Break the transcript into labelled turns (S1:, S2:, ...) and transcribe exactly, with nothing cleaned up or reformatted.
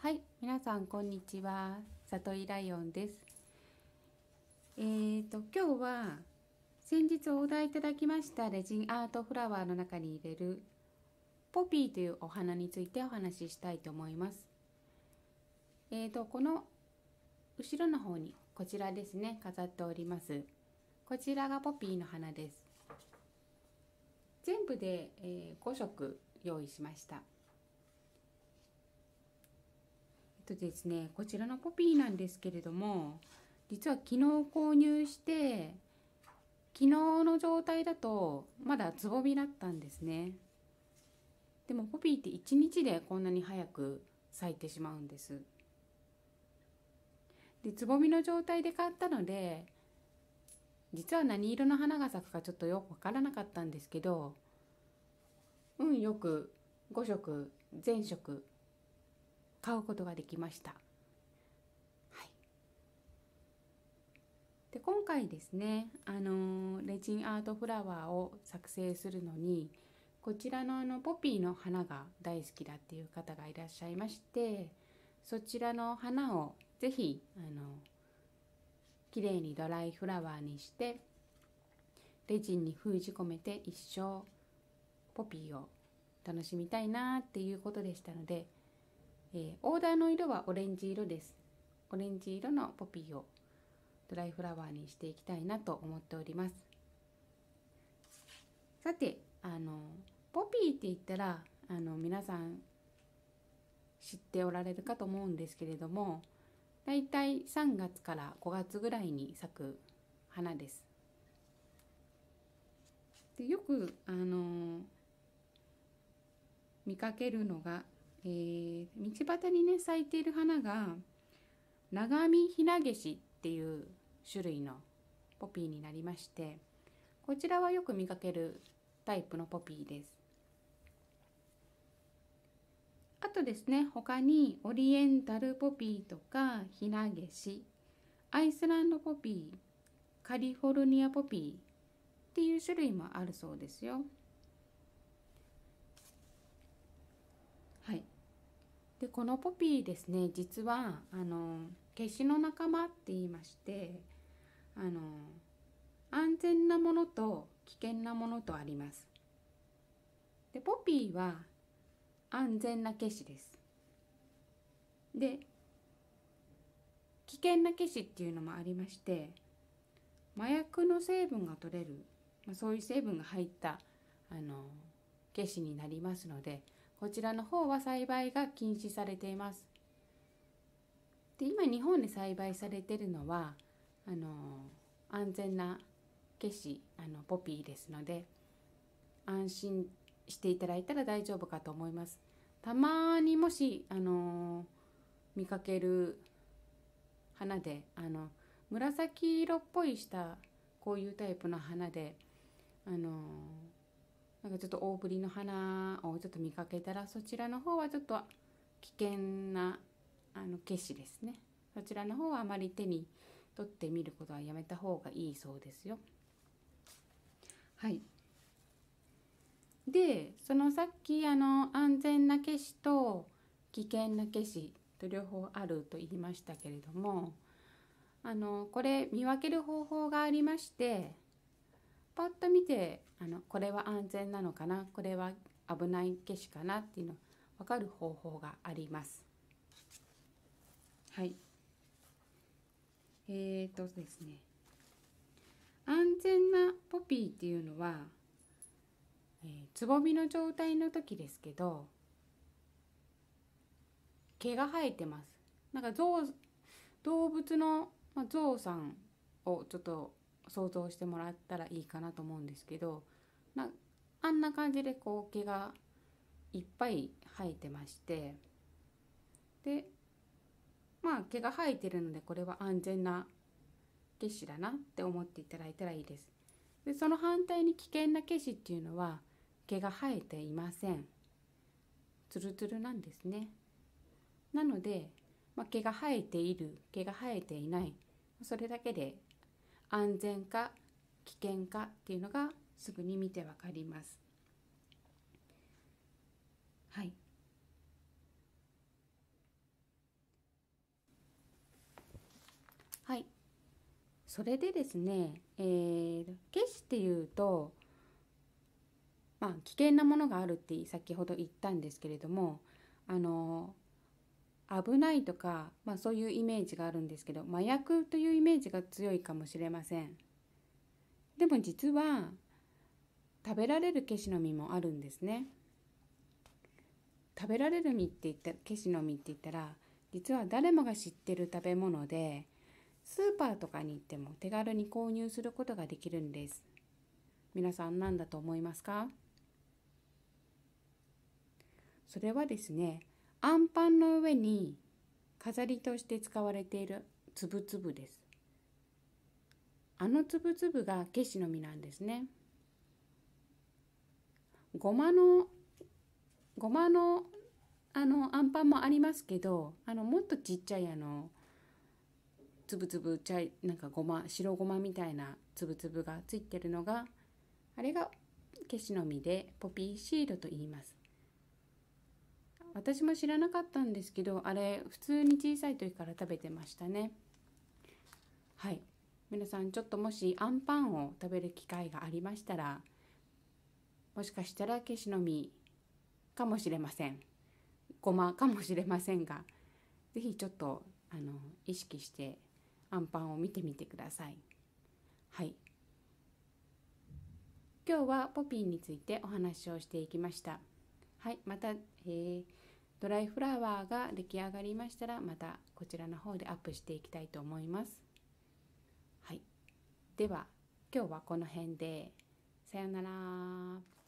S1: はい、皆さんこんにちは。里井ライオンです。えーと今日は先日お題いただきましたレジンアートフラワーの中に入れるポピーというお花についてお話ししたいと思います。えーとこの後ろの方にこちらですね、飾っております。こちらがポピーの花です。全部で、えー、ごしょく用意しました。えっとですね、こちらのポピーなんですけれども、実は昨日購入して昨日の状態だとまだつぼみだったんですね。でもポピーっていちにちでこんなに早く咲いてしまうんです。でつぼみの状態で買ったので、実は何色の花が咲くかちょっとよくわからなかったんですけど、運よくごしょく全色買うことができました。はい、で今回ですね、あのレジンアートフラワーを作成するのに、こちらのあのポピーの花が大好きだっていう方がいらっしゃいまして、そちらの花をぜひあのきれいにドライフラワーにしてレジンに封じ込めて一生ポピーを楽しみたいなっていうことでしたので、えー、オーダーの色はオレンジ色です。オレンジ色のポピーをドライフラワーにしていきたいなと思っております。さて、あのポピーって言ったらあの皆さん知っておられるかと思うんですけれども、だいたいさんがつからごがつぐらいに咲く花です。でよくあの見かけるのが、えー、道端にね咲いている花が長見ひなげしっていう種類のポピーになりまして、こちらはよく見かけるタイプのポピーです。あとですね、他にオリエンタルポピーとかひなげし、アイスランドポピー、カリフォルニアポピーっていう種類もあるそうですよ。はい。でこのポピーですね、実はあのケシの仲間って言いまして、あの安全なものと危険なものとあります。でポピーは安全なケシです。で危険なケシっていうのもありまして、麻薬の成分が取れる、まあ、そういう成分が入ったあのケシになりますので、こちらの方は栽培が禁止されています。で今日本で栽培されているのはあの安全なケシ、あのポピーですので、安心していただいたら大丈夫かと思います。たまにもしあの見かける花で、あの紫色っぽいしたこういうタイプの花で、あのなんかちょっと大ぶりの花をちょっと見かけたら、そちらの方はちょっと危険なあのケシですね。そちらの方はあまり手に取ってみることはやめた方がいいそうですよ。はい。でそのさっきあの安全なケシと危険なケシと両方あると言いましたけれども、あのこれ見分ける方法がありまして、パッと見てあのこれは安全なのかな、これは危ないケシかなっていうの分かる方法があります。はい。えーとですね、安全なポピーっていうのは、えー、つぼみの状態の時ですけど毛が生えてます。なんか象動物の、まあ、象さんをちょっと想像してもらったらいいかなと思うんですけど、なあんな感じでこう毛がいっぱい生えてまして、でまあ毛が生えてるのでこれは安全なケシだなって思っていただいたらいいです。でその反対に危険なケシっていうのは毛が生えていません。ツルツルなんですね。なので、まあ、毛が生えている、毛が生えていない、それだけで安全か危険かっていうのがすぐに見てわかります。はい。 それでですね、えー、ケシっていうと、まあ、危険なものがあるって先ほど言ったんですけれども、あの危ないとか、まあ、そういうイメージがあるんですけど、麻薬というイメージが強いかもしれません。でも実は食べられるケシの実もあるんですね。食べられる実って言ったケシの実って言ったら、実は誰もが知ってる食べ物で、スーパーとかに行っても手軽に購入することができるんです。皆さん何だと思いますか？それはですね、あんパンの上に飾りとして使われているつぶつぶです。あのつぶつぶがケシの実なんですね。ごまのごまのあのあんパンもありますけど、あのもっとちっちゃいあのつぶつぶちゃいなんかごま白ごまみたいなつぶつぶがついてるのが、あれがケシの実でポピーシードと言います。私も知らなかったんですけど、あれ普通に小さい時から食べてましたね。はい、皆さんちょっともしあんパンを食べる機会がありましたら、もしかしたらケシの実かもしれません、ごまかもしれませんが、ぜひちょっとあの意識してあんパンを見てみてください。はい、今日はポピーについてお話をしていきました。はい、また、えー、ドライフラワーが出来上がりましたら、またこちらの方でアップしていきたいと思います。はい、では今日はこの辺で。さようなら。